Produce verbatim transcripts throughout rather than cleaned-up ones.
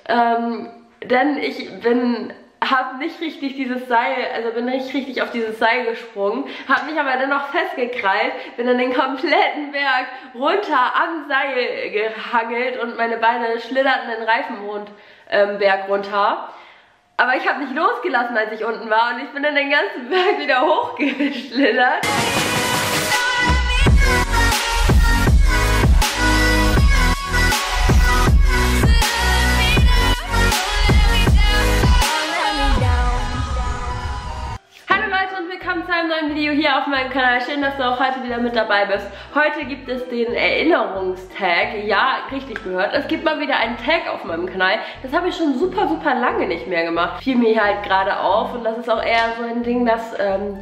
Ähm, denn ich bin... habe nicht richtig dieses Seil, also bin nicht richtig auf dieses Seil gesprungen, habe mich aber dennoch festgekrallt, bin dann den kompletten Berg runter am Seil gehangelt und meine Beine schlitterten den Reifenberg ähm, runter. Aber ich habe nicht losgelassen, als ich unten war, und ich bin dann den ganzen Berg wieder hochgeschlittert. Willkommen zu einem neuen Video hier auf meinem Kanal. Schön, dass du auch heute wieder mit dabei bist. Heute gibt es den Erinnerungstag. Ja, richtig gehört. Es gibt mal wieder einen Tag auf meinem Kanal. Das habe ich schon super, super lange nicht mehr gemacht. Fiel mir halt gerade auf, und das ist auch eher so ein Ding, dass ähm,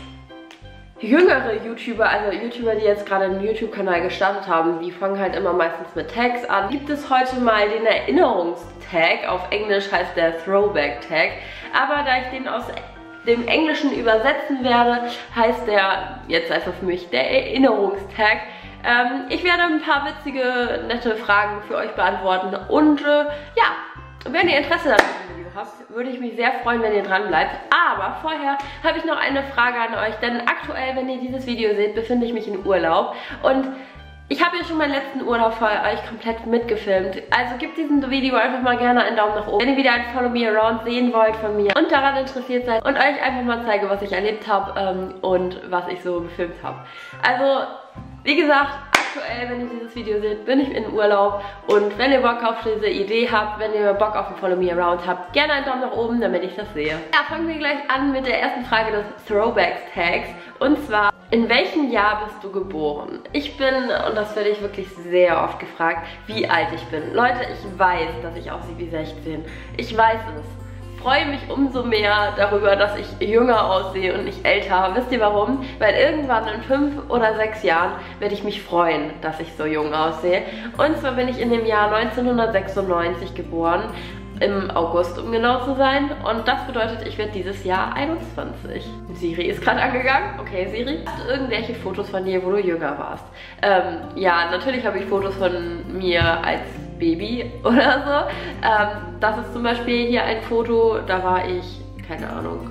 jüngere YouTuber, also YouTuber, die jetzt gerade einen YouTube-Kanal gestartet haben, die fangen halt immer meistens mit Tags an. Gibt es heute mal den Erinnerungstag. Auf Englisch heißt der Throwback-Tag. Aber da ich den aus dem Englischen übersetzen werde, heißt der jetzt einfach für mich der Erinnerungstag. Ähm, ich werde ein paar witzige, nette Fragen für euch beantworten, und äh, ja, wenn ihr Interesse an diesem Video habt, würde ich mich sehr freuen, wenn ihr dran bleibt. Aber vorher habe ich noch eine Frage an euch, denn aktuell, wenn ihr dieses Video seht, befinde ich mich in Urlaub, und ich habe ja schon meinen letzten Urlaub für euch komplett mitgefilmt. Also gebt diesem Video einfach mal gerne einen Daumen nach oben, wenn ihr wieder ein Follow Me Around sehen wollt von mir und daran interessiert seid und euch einfach mal zeige, was ich erlebt habe ähm, und was ich so gefilmt habe. Also, wie gesagt, aktuell, wenn ihr dieses Video seht, bin ich in Urlaub, und wenn ihr Bock auf diese Idee habt, wenn ihr Bock auf ein Follow Me Around habt, gerne einen Daumen nach oben, damit ich das sehe. Ja, fangen wir gleich an mit der ersten Frage des Throwback-Tags, und zwar: In welchem Jahr bist du geboren? Ich bin, und das werde ich wirklich sehr oft gefragt, wie alt ich bin. Leute, ich weiß, dass ich aussehe wie sechzehn. Ich weiß es. Ich freue mich umso mehr darüber, dass ich jünger aussehe und nicht älter. Wisst ihr warum? Weil irgendwann in fünf oder sechs Jahren werde ich mich freuen, dass ich so jung aussehe. Und zwar bin ich in dem Jahr neunzehnhundertsechsundneunzig geboren. Im August, um genau zu sein. Und das bedeutet, ich werde dieses Jahr einundzwanzig. Siri ist gerade angegangen. Okay, Siri. Hast du irgendwelche Fotos von dir, wo du jünger warst? Ähm, ja, natürlich habe ich Fotos von mir als Baby oder so. Ähm, das ist zum Beispiel hier ein Foto, da war ich, keine Ahnung,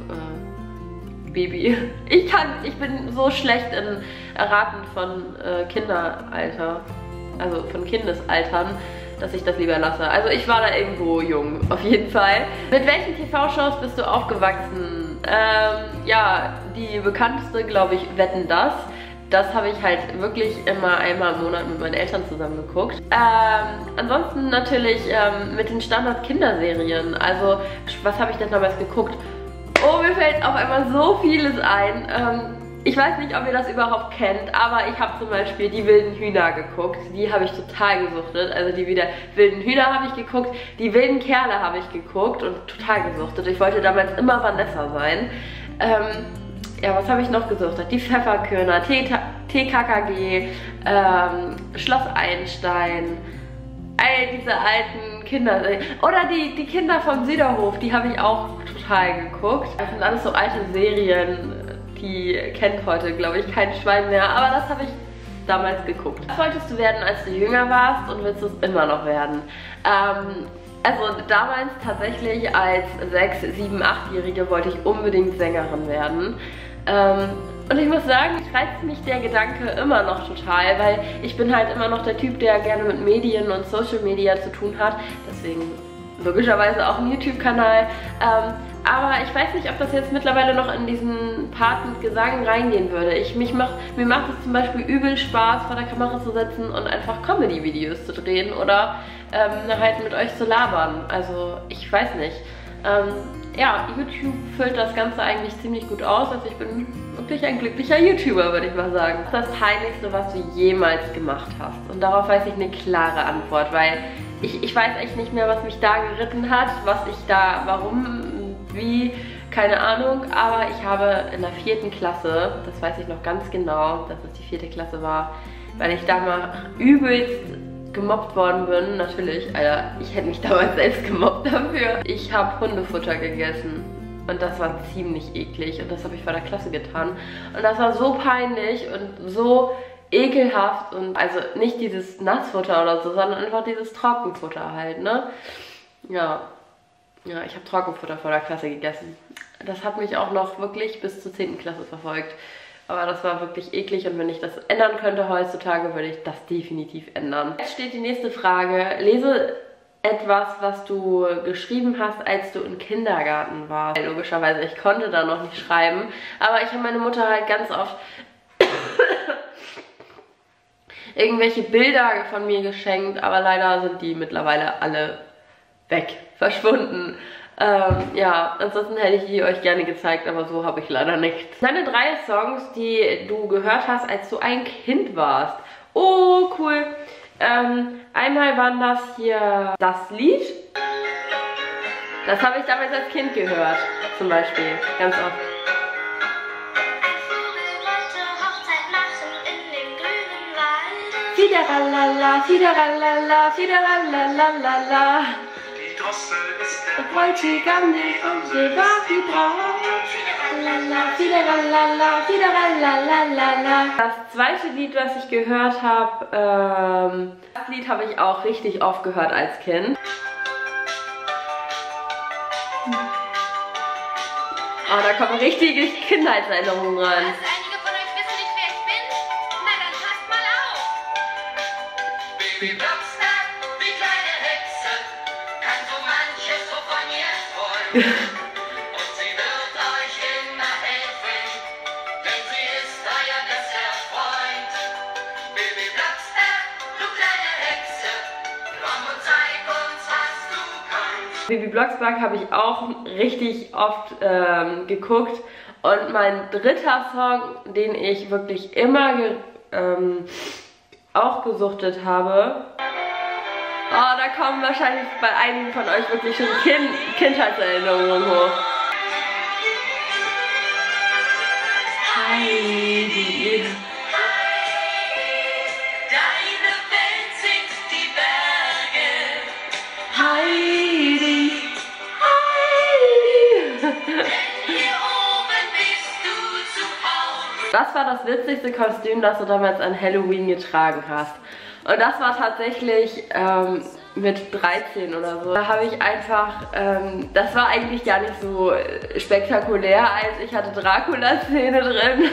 äh, Baby. Ich kann, ich bin so schlecht in Erraten von äh, Kinderalter, also von Kindesaltern, dass ich das lieber lasse. Also ich war da irgendwo jung, auf jeden Fall. Mit welchen T V-Shows bist du aufgewachsen? Ähm, ja, die bekannteste, glaube ich, Wetten, dass. Das habe ich halt wirklich immer einmal im Monat mit meinen Eltern zusammen geguckt. Ähm, ansonsten natürlich ähm, mit den Standard-Kinderserien. Also, was habe ich denn damals geguckt? Oh, mir fällt auf einmal so vieles ein. Ähm, Ich weiß nicht, ob ihr das überhaupt kennt, aber ich habe zum Beispiel die wilden Hühner geguckt. Die habe ich total gesuchtet. Also die wieder wilden Hühner habe ich geguckt, die wilden Kerle habe ich geguckt und total gesuchtet. Ich wollte damals immer Vanessa sein. Ähm, ja, was habe ich noch gesuchtet? Die Pfefferkörner, T K K G, ähm, Schloss Einstein, all diese alten Kinder. Oder die, die Kinder vom Süderhof, die habe ich auch total geguckt. Das sind alles so alte Serien. Die kennt heute, glaube ich, kein Schwein mehr, aber das habe ich damals geguckt. Was wolltest du werden, als du jünger warst, und willst du es immer noch werden? Ähm, also damals tatsächlich als sechs, sieben, achtjährige wollte ich unbedingt Sängerin werden. Ähm, und ich muss sagen, reizt mich der Gedanke immer noch total, weil ich bin halt immer noch der Typ, der gerne mit Medien und Social Media zu tun hat. Deswegen logischerweise auch ein YouTube-Kanal. Ähm, Aber ich weiß nicht, ob das jetzt mittlerweile noch in diesen Part mit Gesang reingehen würde. Ich, mich mach, mir macht es zum Beispiel übel Spaß, vor der Kamera zu sitzen und einfach Comedy-Videos zu drehen oder ähm, halt mit euch zu labern. Also ich weiß nicht. Ähm, ja, YouTube füllt das Ganze eigentlich ziemlich gut aus. Also ich bin wirklich ein glücklicher YouTuber, würde ich mal sagen. Was ist das Peinlichste, was du jemals gemacht hast? Und darauf weiß ich eine klare Antwort, weil ich, ich weiß echt nicht mehr, was mich da geritten hat, was ich da, warum, wie, keine Ahnung, aber ich habe in der vierten Klasse, das weiß ich noch ganz genau, dass es die vierte Klasse war, weil ich da mal übelst gemobbt worden bin, natürlich, Alter, ich hätte mich damals selbst gemobbt dafür. Ich habe Hundefutter gegessen und das war ziemlich eklig und das habe ich vor der Klasse getan und das war so peinlich und so ekelhaft, und also nicht dieses Nassfutter oder so, sondern einfach dieses Trockenfutter halt, ne? ja, ja, ich habe Trockenfutter vor der Klasse gegessen. Das hat mich auch noch wirklich bis zur zehnten Klasse verfolgt. Aber das war wirklich eklig und wenn ich das ändern könnte heutzutage, würde ich das definitiv ändern. Jetzt steht die nächste Frage. Lese etwas, was du geschrieben hast, als du im Kindergarten warst. Logischerweise, ich konnte da noch nicht schreiben, aber ich habe meine Mutter halt ganz oft irgendwelche Bilder von mir geschenkt, aber leider sind die mittlerweile alle weg, verschwunden. Ähm, ja, ansonsten hätte ich die euch gerne gezeigt, aber so habe ich leider nichts. Deine drei Songs, die du gehört hast, als du ein Kind warst. Oh, cool. Ähm, einmal waren das hier das Lied. Das habe ich damals als Kind gehört, zum Beispiel, ganz oft. Fideralala, fideralala, fideralala. Die Drossel ist der Bräutigam, und sie war die Braut. Fideralala, fideralala. Das zweite Lied, was ich gehört habe, ähm, das Lied habe ich auch richtig oft gehört als Kind. Oh, da kommen richtige Kindheitserinnerungen ran. Baby Blocksberg, die kleine Hexe, kann so manches, wovon ihr träumt. Und sie wird euch immer helfen, denn sie ist euer bester Freund. Baby Blocksberg, du kleine Hexe, komm und zeig uns, was du kannst. Bibi Blocksberg habe ich auch richtig oft ähm, geguckt. Und mein dritter Song, den ich wirklich immer ge ähm, auch gesuchtet habe. Oh, da kommen wahrscheinlich bei einigen von euch wirklich schon kind Kindheitserinnerungen hoch. Heidi. Deine Welt sind die Berge. Heidi. Heidi. Hier oben bist du zu Hause. Was war das witzigste Kostüm, das du damals an Halloween getragen hast? Und das war tatsächlich ähm, mit dreizehn oder so. Da habe ich einfach, ähm, das war eigentlich gar nicht so spektakulär, als ich hatte Dracula-Szene drin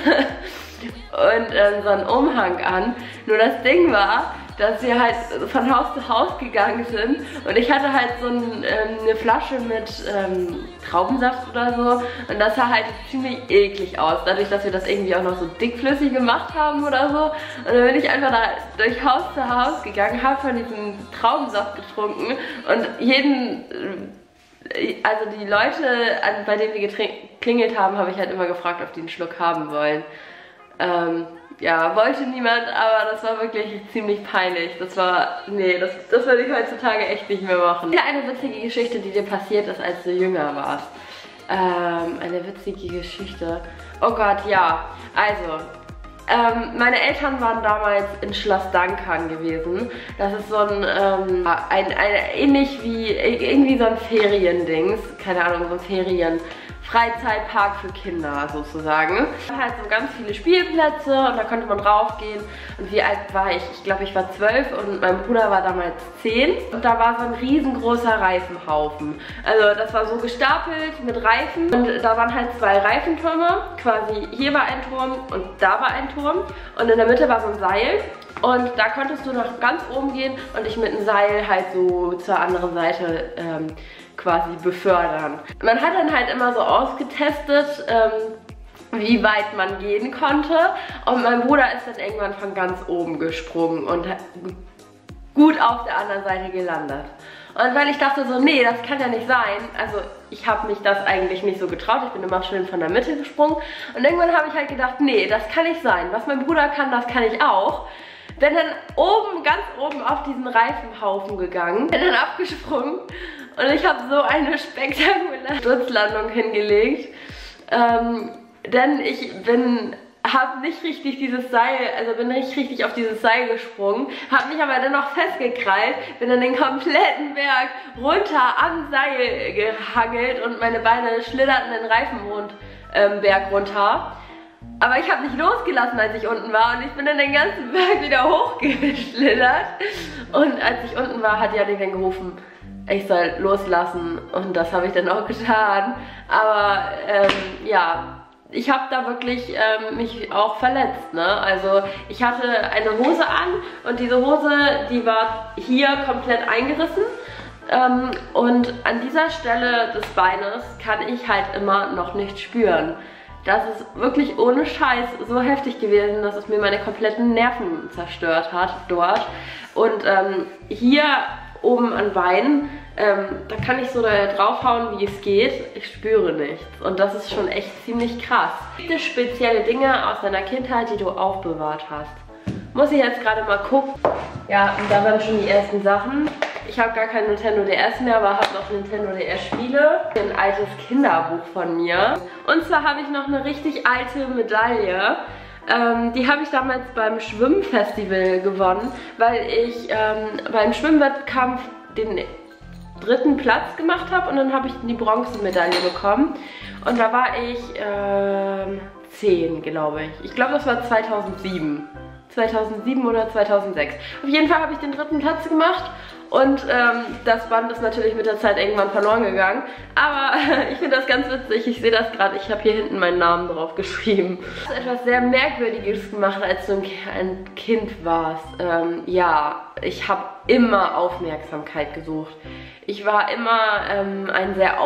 und ähm, so einen Umhang an. Nur das Ding war, dass wir halt von Haus zu Haus gegangen sind und ich hatte halt so ein, ähm, eine Flasche mit ähm, Traubensaft oder so und das sah halt ziemlich eklig aus, dadurch, dass wir das irgendwie auch noch so dickflüssig gemacht haben oder so. Und dann bin ich einfach da durch Haus zu Haus gegangen, habe von diesem Traubensaft getrunken und jeden, also die Leute, bei denen wir geklingelt haben, habe ich halt immer gefragt, ob die einen Schluck haben wollen. Ähm, Ja, wollte niemand, aber das war wirklich ziemlich peinlich. Das war, nee, das, das würde ich heutzutage echt nicht mehr machen. Eine witzige Geschichte, die dir passiert ist, als du jünger warst. Ähm, eine witzige Geschichte. Oh Gott, ja. Also, ähm, meine Eltern waren damals in Schloss Dankern gewesen. Das ist so ein, ähm, ein, ein ähnlich wie, irgendwie so ein Feriendings. Keine Ahnung, so ein Ferien... Freizeitpark für Kinder sozusagen. Da halt so ganz viele Spielplätze und da konnte man draufgehen. Und wie alt war ich? Ich glaube, ich war zwölf und mein Bruder war damals zehn. Und da war so ein riesengroßer Reifenhaufen. Also das war so gestapelt mit Reifen. Und da waren halt zwei Reifentürme. Quasi hier war ein Turm und da war ein Turm. Und in der Mitte war so ein Seil. Und da konntest du nach ganz oben gehen und dich mit einem Seil halt so zur anderen Seite ähm, quasi befördern. Man hat dann halt immer so ausgetestet, ähm, wie weit man gehen konnte. Und mein Bruder ist dann irgendwann von ganz oben gesprungen und gut auf der anderen Seite gelandet. Und weil ich dachte so, nee, das kann ja nicht sein. Also ich habe mich das eigentlich nicht so getraut. Ich bin immer schön von der Mitte gesprungen. Und irgendwann habe ich halt gedacht, nee, das kann nicht sein. Was mein Bruder kann, das kann ich auch. Bin dann oben, ganz oben auf diesen Reifenhaufen gegangen. Bin dann abgesprungen. Und ich habe so eine spektakuläre Sturzlandung hingelegt. Ähm, denn ich bin, habe nicht richtig dieses Seil, also bin nicht richtig auf dieses Seil gesprungen, habe mich aber dennoch festgekrallt, bin dann den kompletten Berg runter am Seil gehangelt und meine Beine schlitterten den Reifenberg ähm, runter. Aber ich habe nicht losgelassen, als ich unten war und ich bin dann den ganzen Berg wieder hochgeschlittert. Und als ich unten war, hat Janik dann gerufen, ich soll loslassen und das habe ich dann auch getan. Aber ähm, ja, ich habe da wirklich ähm, mich auch verletzt, ne? Also ich hatte eine Hose an und diese Hose, die war hier komplett eingerissen. Ähm, und an dieser Stelle des Beines kann ich halt immer noch nicht spüren. Das ist wirklich ohne Scheiß so heftig gewesen, dass es mir meine kompletten Nerven zerstört hat dort. Und ähm, hier oben an Beinen, ähm, da kann ich so da draufhauen, wie es geht. Ich spüre nichts. Und das ist schon echt ziemlich krass. Gibt es spezielle Dinge aus deiner Kindheit, die du aufbewahrt hast? Muss ich jetzt gerade mal gucken. Ja, und da waren schon die ersten Sachen. Ich habe gar kein Nintendo D S mehr, aber habe noch Nintendo D S Spiele. Ein altes Kinderbuch von mir. Und zwar habe ich noch eine richtig alte Medaille. Ähm, die habe ich damals beim Schwimmfestival gewonnen, weil ich ähm, beim Schwimmwettkampf den dritten Platz gemacht habe und dann habe ich die Bronzemedaille bekommen. Und da war ich ähm, zehn, glaube ich. Ich glaube, das war zweitausendsieben. zweitausendsieben oder zweitausendsechs. Auf jeden Fall habe ich den dritten Platz gemacht und ähm, das Band ist natürlich mit der Zeit irgendwann verloren gegangen. Aber ich finde das ganz witzig. Ich sehe das gerade. Ich habe hier hinten meinen Namen drauf geschrieben. Du hast etwas sehr Merkwürdiges gemacht, als du ein Kind warst. Ähm, ja, ich habe immer Aufmerksamkeit gesucht. Ich war immer ähm, ein sehr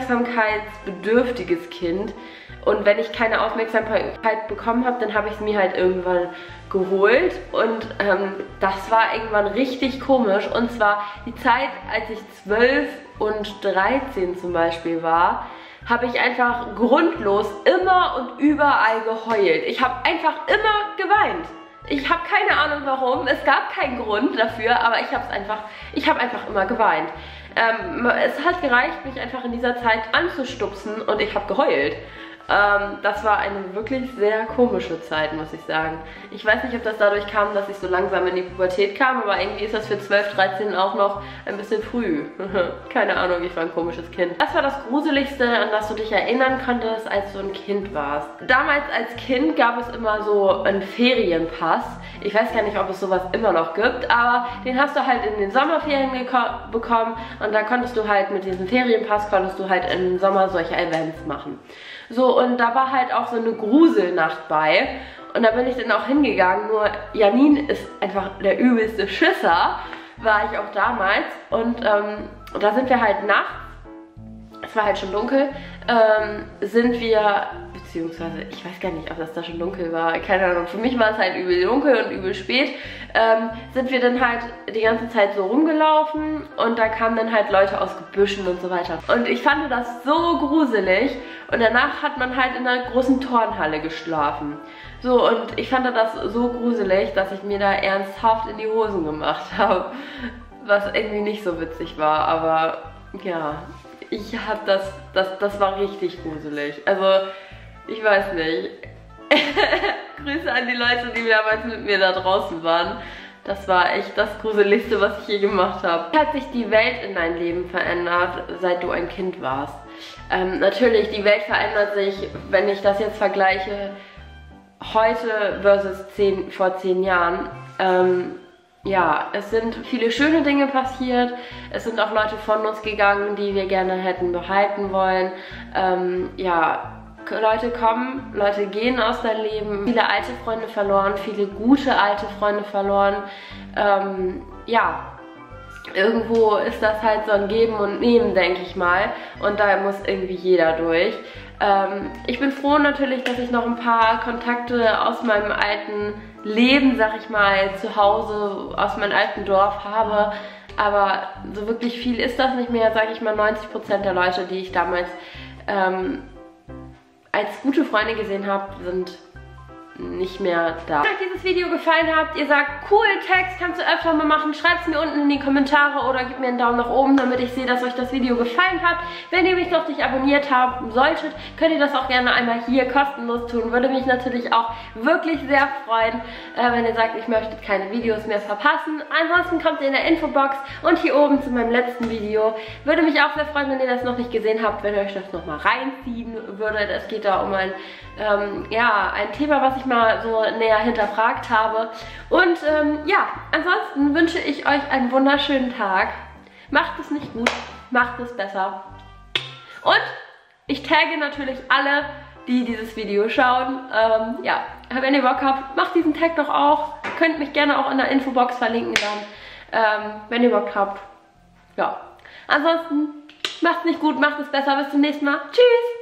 aufmerksamkeitsbedürftiges Kind. Und wenn ich keine Aufmerksamkeit bekommen habe, dann habe ich es mir halt irgendwann geholt. Und ähm, das war irgendwann richtig komisch. Und zwar die Zeit, als ich zwölf und dreizehn zum Beispiel war, habe ich einfach grundlos immer und überall geheult. Ich habe einfach immer geweint. Ich habe keine Ahnung warum. Es gab keinen Grund dafür, aber ich habe es einfach, ich habe einfach immer geweint. Ähm, es hat gereicht, mich einfach in dieser Zeit anzustupsen und ich habe geheult. Ähm, das war eine wirklich sehr komische Zeit, muss ich sagen. Ich weiß nicht, ob das dadurch kam, dass ich so langsam in die Pubertät kam, aber irgendwie ist das für zwölf, dreizehn auch noch ein bisschen früh. Keine Ahnung, ich war ein komisches Kind. Was war das Gruseligste, an das du dich erinnern konntest, als du ein Kind warst? Damals als Kind gab es immer so einen Ferienpass. Ich weiß gar nicht, ob es sowas immer noch gibt, aber den hast du halt in den Sommerferien bekommen und da konntest du halt mit diesem Ferienpass, konntest du halt im Sommer solche Events machen. So, und da war halt auch so eine Gruselnacht bei. Und da bin ich dann auch hingegangen. Nur Janine ist einfach der übelste Schisser, war ich auch damals. Und ähm, da sind wir halt nachts, es war halt schon dunkel, ähm, sind wir, beziehungsweise, ich weiß gar nicht, ob das da schon dunkel war, keine Ahnung, für mich war es halt übel dunkel und übel spät, ähm, sind wir dann halt die ganze Zeit so rumgelaufen und da kamen dann halt Leute aus Gebüschen und so weiter. Und ich fand das so gruselig und danach hat man halt in einer großen Turnhalle geschlafen. So, und ich fand das so gruselig, dass ich mir da ernsthaft in die Hosen gemacht habe, was irgendwie nicht so witzig war, aber ja, ich hab das, das, das war richtig gruselig. Also, ich weiß nicht. Grüße an die Leute, die damals mit mir da draußen waren. Das war echt das Gruseligste, was ich je gemacht habe. Wie hat sich die Welt in deinem Leben verändert, seit du ein Kind warst? Ähm, natürlich, die Welt verändert sich, wenn ich das jetzt vergleiche, heute versus zehn, vor zehn Jahren. Ähm, ja, es sind viele schöne Dinge passiert. Es sind auch Leute von uns gegangen, die wir gerne hätten behalten wollen. Ähm, ja, Leute kommen, Leute gehen aus deinem Leben. Viele alte Freunde verloren, viele gute alte Freunde verloren. Ähm, ja, irgendwo ist das halt so ein Geben und Nehmen, denke ich mal. Und da muss irgendwie jeder durch. Ähm, ich bin froh natürlich, dass ich noch ein paar Kontakte aus meinem alten Leben, sag ich mal, zu Hause, aus meinem alten Dorf habe. Aber so wirklich viel ist das nicht mehr, sage ich mal. neunzig Prozent der Leute, die ich damals ähm, als gute Freunde gesehen habe, sind nicht mehr da. Wenn euch dieses Video gefallen hat, ihr sagt, cool, Text kannst du öfter mal machen, schreibt es mir unten in die Kommentare oder gebt mir einen Daumen nach oben, damit ich sehe, dass euch das Video gefallen hat. Wenn ihr mich noch nicht abonniert haben solltet, könnt ihr das auch gerne einmal hier kostenlos tun. Würde mich natürlich auch wirklich sehr freuen, äh, wenn ihr sagt, ich möchte keine Videos mehr verpassen. Ansonsten kommt ihr in der Infobox und hier oben zu meinem letzten Video. Würde mich auch sehr freuen, wenn ihr das noch nicht gesehen habt, wenn ihr euch das nochmal reinziehen würdet. Es geht da um ein, ähm, ja, ein Thema, was ich mal so näher hinterfragt habe. Und ähm, ja, ansonsten wünsche ich euch einen wunderschönen Tag. Macht es nicht gut, macht es besser. Und ich tagge natürlich alle, die dieses Video schauen. Ähm, ja, wenn ihr Bock habt, macht diesen Tag doch auch. Könnt mich gerne auch in der Infobox verlinken dann, ähm, wenn ihr Bock habt. Ja, ansonsten macht es nicht gut, macht es besser. Bis zum nächsten Mal. Tschüss!